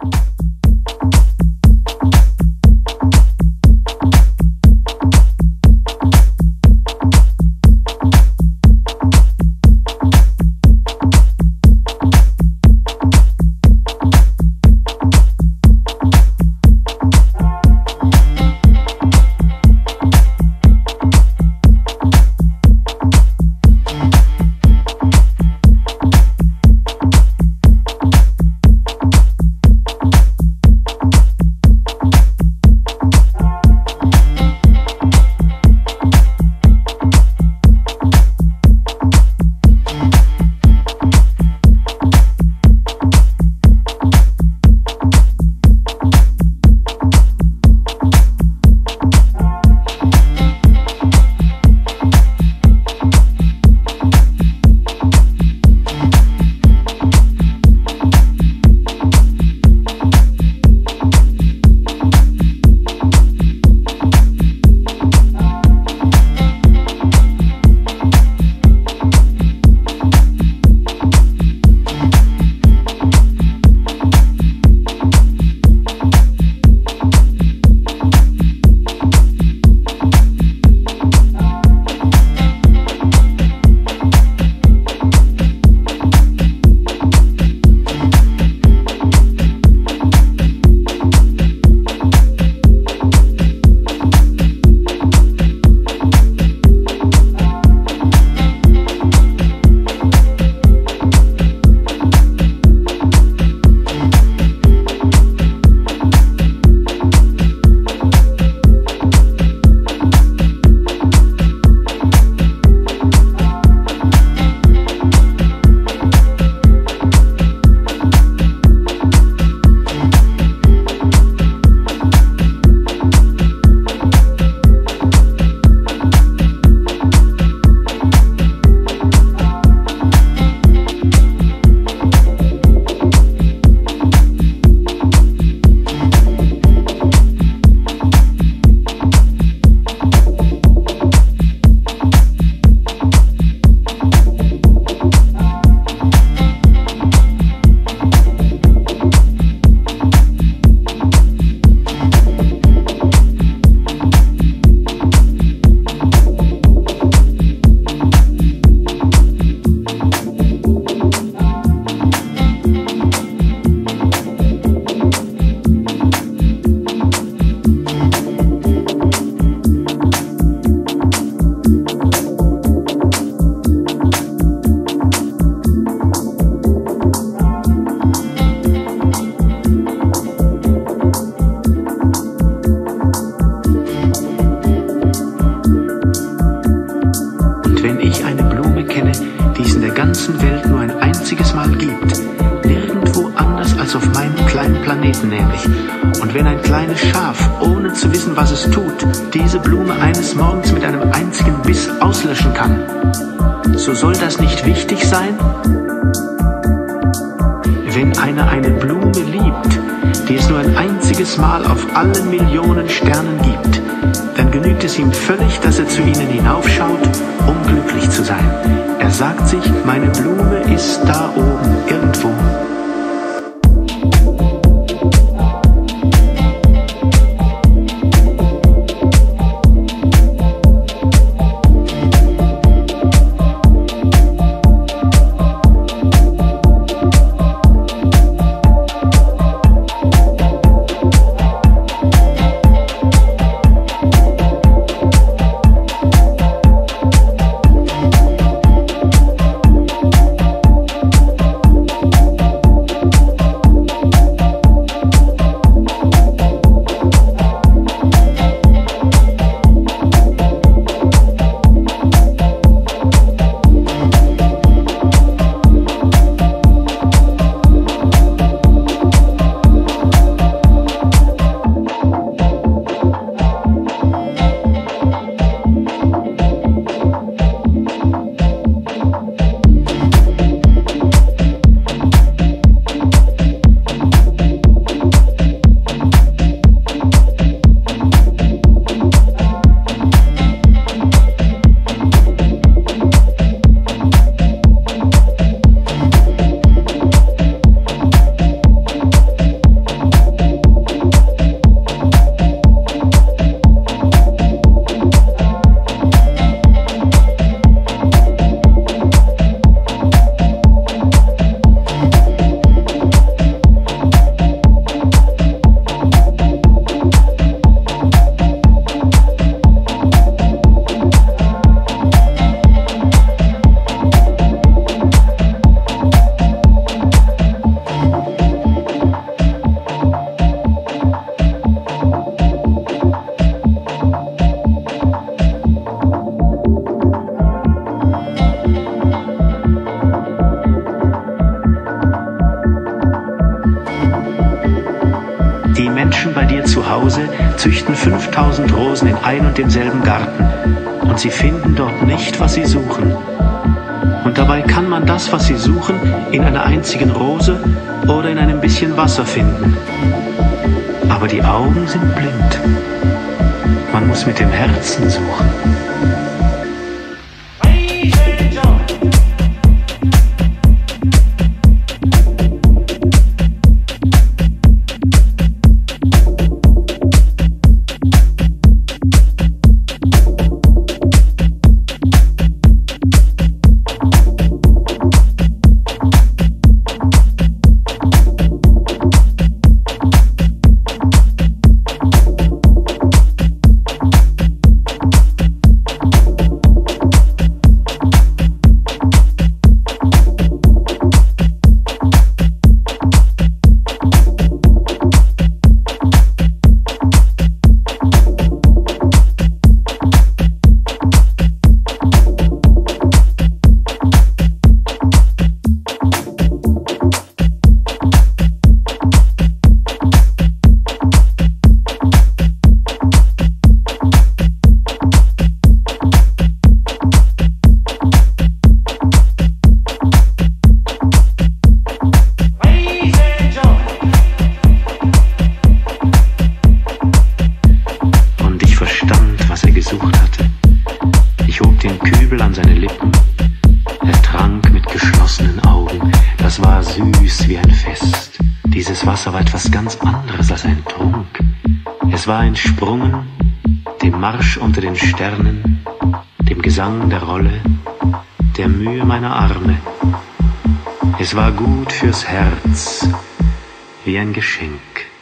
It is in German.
ganzen Welt nur ein einziges Mal gibt. Nirgendwo anders als auf meinem kleinen Planeten nämlich. Und wenn ein kleines Schaf, ohne zu wissen, was es tut, diese Blume eines Morgens mit einem einzigen Biss auslöschen kann, so soll das nicht wichtig sein? Wenn einer eine Blume liebt, die es nur ein einziges Mal auf allen Millionen Sternen gibt, dann genügt es ihm völlig, dass er zu ihnen hinaufschaut, um glücklich zu sein. Er sagt sich, meine Blume ist da oben irgendwo. Menschen bei dir zu Hause züchten 5000 Rosen in ein und demselben Garten und sie finden dort nicht, was sie suchen. Und dabei kann man das, was sie suchen, in einer einzigen Rose oder in einem bisschen Wasser finden. Aber die Augen sind blind. Man muss mit dem Herzen suchen. Was er gesucht hatte. Ich hob den Kübel an seine Lippen. Er trank mit geschlossenen Augen. Das war süß wie ein Fest. Dieses Wasser war etwas ganz anderes als ein Trunk. Es war entsprungen dem Marsch unter den Sternen, dem Gesang der Rolle, der Mühe meiner Arme. Es war gut fürs Herz, wie ein Geschenk.